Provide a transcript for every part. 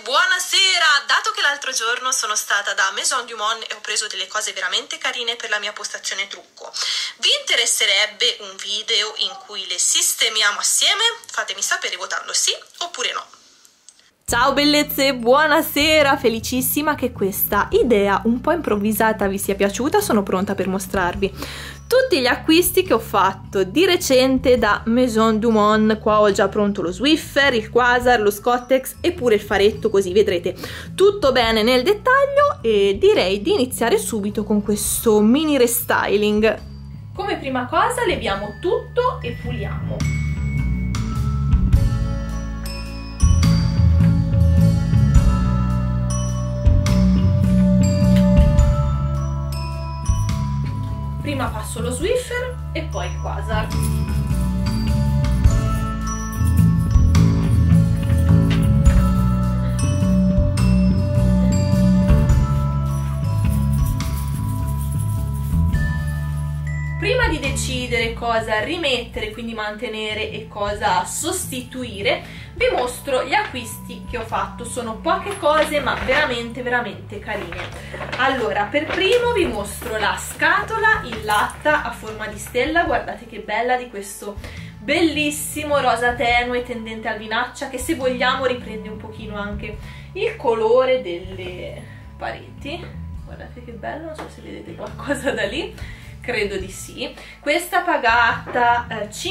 Buonasera! Dato che l'altro giorno sono stata da Maison du Monde e ho preso delle cose veramente carine per la mia postazione trucco, vi interesserebbe un video in cui le sistemiamo assieme? Fatemi sapere votando sì oppure no. Ciao bellezze, buonasera! Felicissima che questa idea un po' improvvisata vi sia piaciuta. Sono pronta per mostrarvi tutti gli acquisti che ho fatto di recente da Maison du Monde. Qua ho già pronto lo Swiffer, il Quasar, lo Scottex e pure il faretto, così vedrete tutto bene nel dettaglio, e direi di iniziare subito con questo mini restyling. Come prima cosa leviamo tutto e puliamo. Prima passo lo Swiffer e poi il Quasar. Prima di decidere cosa rimettere, quindi mantenere, e cosa sostituire, vi mostro gli acquisti che ho fatto. Sono poche cose ma veramente carine. Allora, per primo vi mostro la scatola in latta a forma di stella. Guardate che bella, di questo bellissimo rosa tenue tendente al vinaccia, che se vogliamo riprende un pochino anche il colore delle pareti. Guardate che bello, non so se vedete qualcosa da lì. Credo di sì. Questa pagata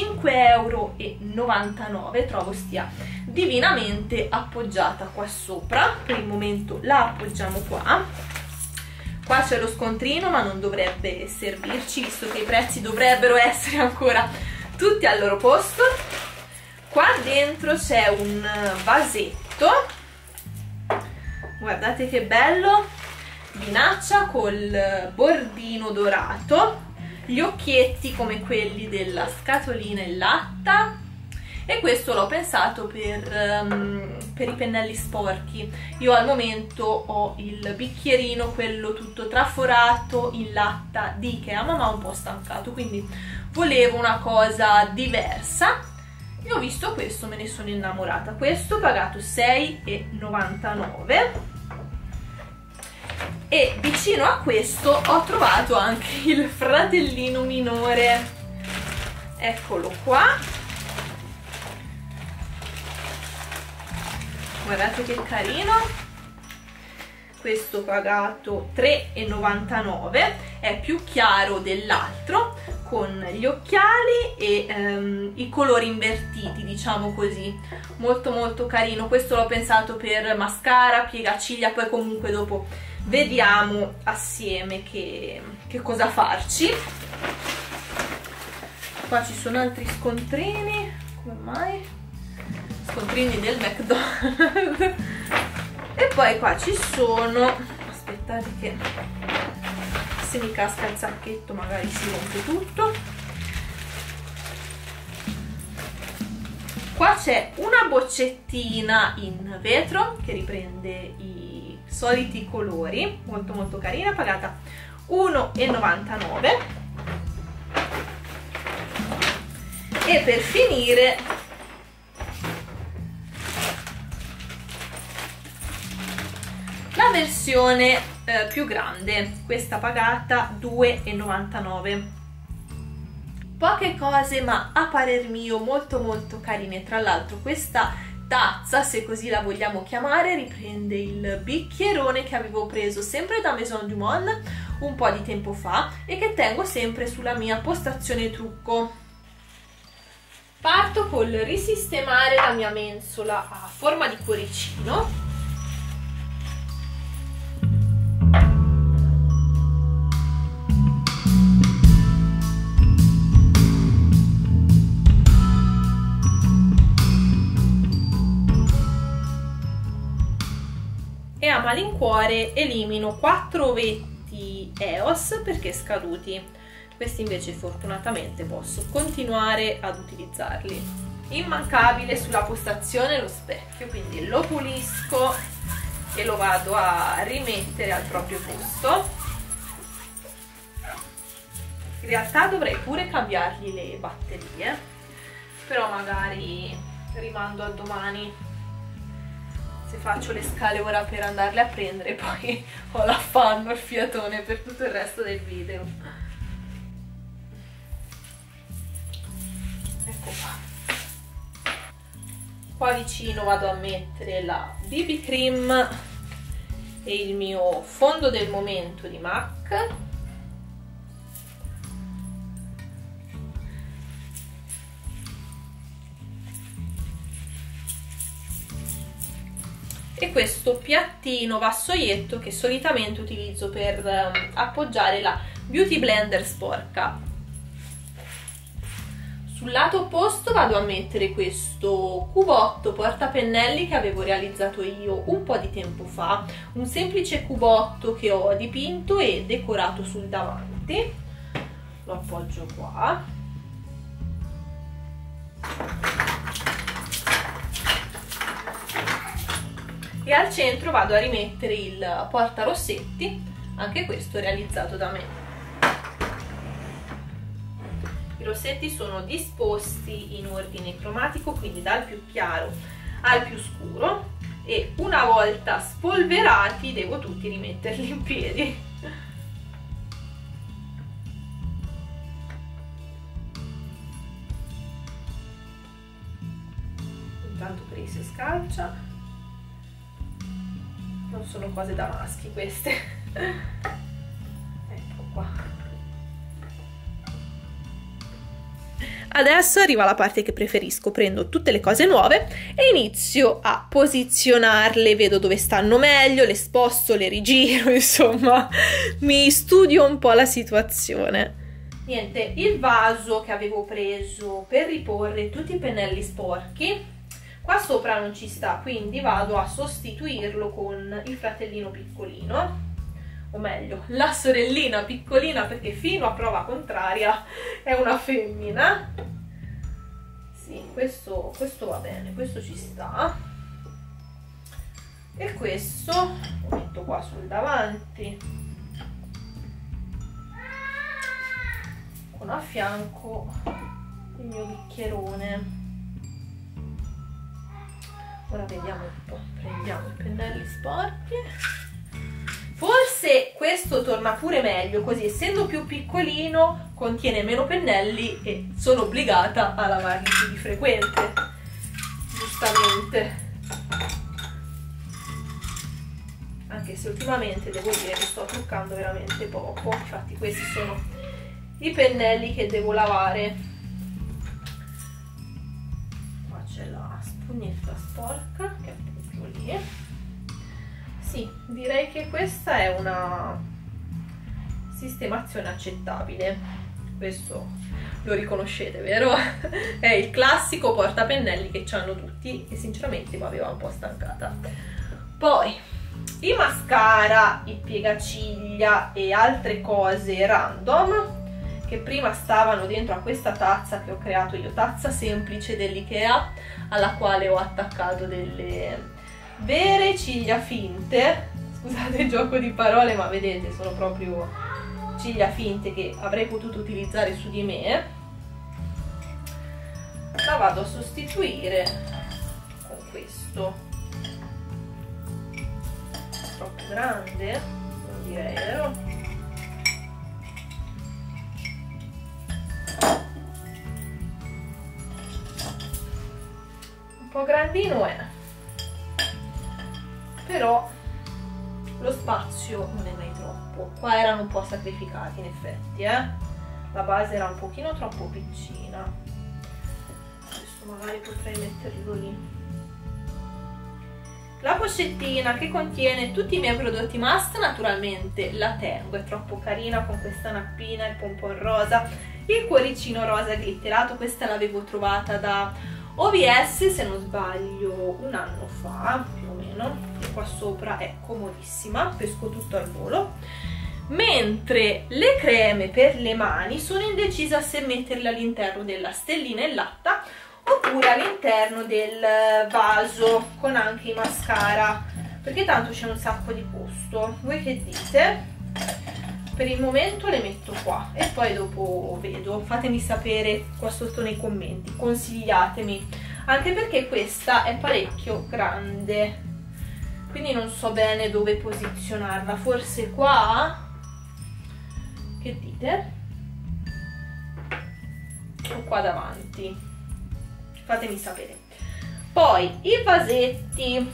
5,99 €, trovo stia divinamente appoggiata qua sopra. Per il momento la appoggiamo qua. Qua c'è lo scontrino, ma non dovrebbe servirci visto che i prezzi dovrebbero essere ancora tutti al loro posto. Qua dentro c'è un vasetto, guardate che bello, vinaccia col bordino dorato, gli occhietti come quelli della scatolina in latta, e questo l'ho pensato per i pennelli sporchi. Io al momento ho il bicchierino, quello tutto traforato in latta di Ikea, ma mi ha un po' stancato, quindi volevo una cosa diversa e ho visto questo, me ne sono innamorata. Questo pagato 6,99 €. E vicino a questo ho trovato anche il fratellino minore, eccolo qua, guardate che carino. Questo pagato 3,99 €, è più chiaro dell'altro, con gli occhiali e i colori invertiti, diciamo così, molto carino. Questo l'ho pensato per mascara, piegaciglia, poi comunque dopo vediamo assieme che cosa farci. Qua ci sono altri scontrini, come mai? Scontrini del McDonald's. E poi qua ci sono, aspettate che se mi casca il sacchetto magari si rompe tutto. Qua c'è una boccettina in vetro che riprende i soliti colori, molto carina, pagata 1,99 €. E per finire la versione più grande, questa pagata 2,99 €. Poche cose ma a parer mio molto carine. Tra l'altro questa tazza, se così la vogliamo chiamare, riprende il bicchierone che avevo preso sempre da Maison du Monde un po' di tempo fa e che tengo sempre sulla mia postazione trucco. Parto col risistemare la mia mensola a forma di cuoricino. E a malincuore elimino 4 ovetti EOS perché scaduti. Questi invece fortunatamente posso continuare ad utilizzarli. Immancabile sulla postazione lo specchio, quindi lo pulisco e lo vado a rimettere al proprio posto. In realtà dovrei pure cambiargli le batterie, però magari rimando a domani. se faccio le scale ora per andarle a prendere, poi ho l'affanno, il fiatone per tutto il resto del video. Ecco qua. Qua vicino vado a mettere la BB Cream e il mio fondo del momento di MAC. E questo piattino vassoietto che solitamente utilizzo per appoggiare la Beauty Blender sporca. Sul lato opposto vado a mettere questo cubotto portapennelli che avevo realizzato io un po' di tempo fa, un semplice cubotto che ho dipinto e decorato sul davanti. Lo appoggio qua. E al centro vado a rimettere il portarossetti, anche questo realizzato da me. I rossetti sono disposti in ordine cromatico, quindi dal più chiaro al più scuro, e una volta spolverati devo tutti rimetterli in piedi. Intanto Cris scalcia. Non sono cose da maschi queste. Ecco qua. Adesso arriva la parte che preferisco. Prendo tutte le cose nuove e inizio a posizionarle, vedo dove stanno meglio, le sposto, le rigiro, insomma mi studio un po' la situazione. Niente, il vaso che avevo preso per riporre tutti i pennelli sporchi qua sopra non ci sta, quindi vado a sostituirlo con il fratellino piccolino, o meglio, la sorellina piccolina, perché fino a prova contraria è una femmina. Sì, questo va bene, questo ci sta. E questo lo metto qua sul davanti, con a fianco il mio bicchierone. Ora vediamo un po', prendiamo i pennelli sporchi. Forse questo torna pure meglio, così essendo più piccolino contiene meno pennelli e sono obbligata a lavarli più di frequente, giustamente. Anche se ultimamente devo dire che sto truccando veramente poco, infatti questi sono i pennelli che devo lavare. Qua c'è la spugnetta sporca che appoggio lì. Sì, direi che questa è una sistemazione accettabile. Questo lo riconoscete, vero? È il classico portapennelli che hanno tutti e sinceramente mi aveva un po' stancata. Poi i mascara, i piegaciglia e altre cose random che prima stavano dentro a questa tazza che ho creato io, tazza semplice dell'Ikea, alla quale ho attaccato delle vere ciglia finte. Scusate il gioco di parole, ma vedete, sono proprio ciglia finte che avrei potuto utilizzare su di me. La vado a sostituire con questo, troppo grande, non direi, vero? Un po' grandino è, però lo spazio non è mai troppo. Qua erano un po' sacrificati in effetti, la base era un pochino troppo piccina. Questo magari potrei metterlo lì. La pochettina che contiene tutti i miei prodotti must naturalmente la tengo, è troppo carina con questa nappina, il pompon rosa, il cuoricino rosa glitterato. Questa l'avevo trovata da OVS, se non sbaglio, un anno fa più o meno, e qua sopra è comodissima, pesco tutto al volo. Mentre le creme per le mani sono indecisa se metterle all'interno della stellina in latta oppure all'interno del vaso con anche i mascara, perché tanto c'è un sacco di posto. Voi che dite? Per il momento le metto qua e poi dopo vedo, fatemi sapere qua sotto nei commenti, consigliatemi, anche perché questa è parecchio grande, quindi non so bene dove posizionarla, forse qua? Che dite? O qua davanti? Fatemi sapere. Poi i vasetti,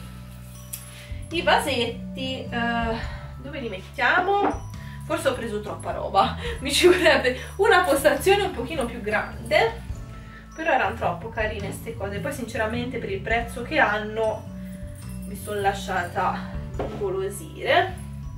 dove li mettiamo? Forse ho preso troppa roba, mi ci vorrebbe una postazione un pochino più grande, però erano troppo carine queste cose. Poi sinceramente per il prezzo che hanno mi sono lasciata ingolosire.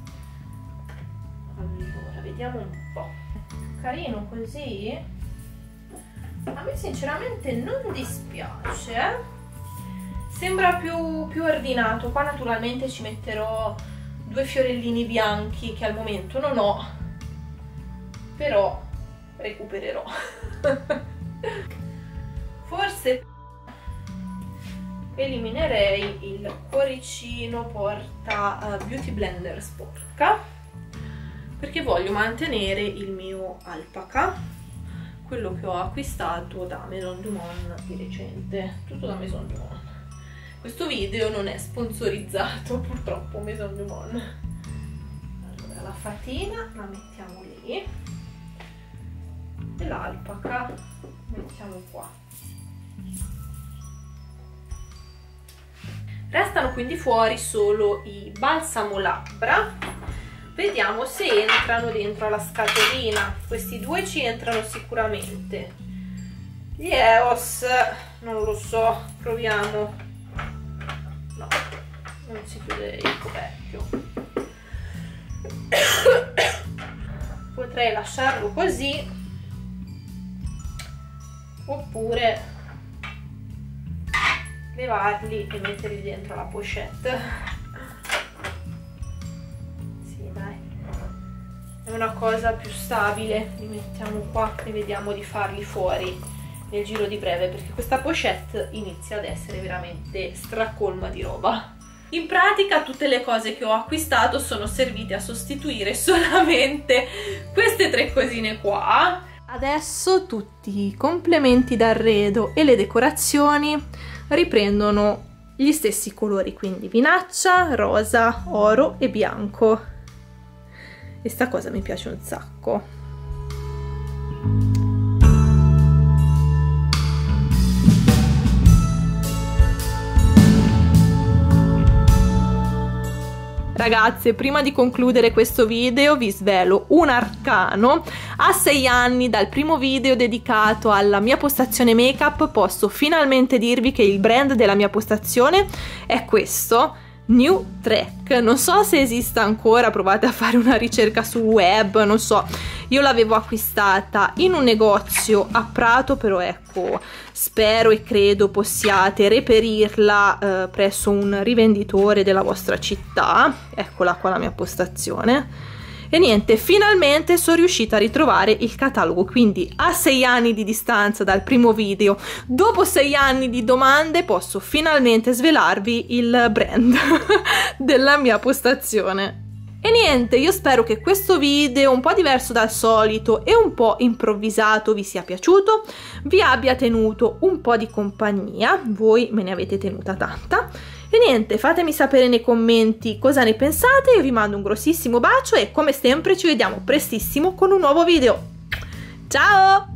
Allora, vediamo un po'. Carino così? A me sinceramente non dispiace, eh? Sembra più ordinato. Qua naturalmente ci metterò 2 fiorellini bianchi che al momento non ho, però recupererò. Forse eliminerei il cuoricino porta Beauty Blender sporca, perché voglio mantenere il mio alpaca, quello che ho acquistato da Maison du Monde di recente, tutto da Maison du Monde. Questo video non è sponsorizzato purtroppo, Maison du Monde. Allora la fatina la mettiamo lì e l'alpaca mettiamo qua. Restano quindi fuori solo i balsamo labbra. Vediamo se entrano dentro la scatolina. Questi 2 ci entrano sicuramente. Gli EOS non lo so, proviamo. No, non si chiude il coperchio. Potrei lasciarlo così, oppure levarli e metterli dentro la pochette. Sì, dai, è una cosa più stabile. Li mettiamo qua e vediamo di farli fuori nel giro di breve, perché questa pochette inizia ad essere veramente stracolma di roba. In pratica tutte le cose che ho acquistato sono servite a sostituire solamente queste 3 cosine qua. Adesso tutti i complementi d'arredo e le decorazioni riprendono gli stessi colori, quindi vinaccia, rosa, oro e bianco, e sta cosa mi piace un sacco. Ragazze, prima di concludere questo video vi svelo un arcano. A 6 anni dal primo video dedicato alla mia postazione make up posso finalmente dirvi che il brand della mia postazione è questo, New Track. Non so se esista ancora, provate a fare una ricerca sul web, non so. Io l'avevo acquistata in un negozio a Prato, però ecco, spero e credo possiate reperirla presso un rivenditore della vostra città. Eccola qua la mia postazione. E niente, finalmente sono riuscita a ritrovare il catalogo, quindi a 6 anni di distanza dal primo video, dopo 6 anni di domande, posso finalmente svelarvi il brand della mia postazione. E niente, io spero che questo video un po' diverso dal solito e un po' improvvisato vi sia piaciuto, vi abbia tenuto un po' di compagnia, voi me ne avete tenuta tanta. E niente, fatemi sapere nei commenti cosa ne pensate, io vi mando un grossissimo bacio e come sempre ci vediamo prestissimo con un nuovo video. Ciao!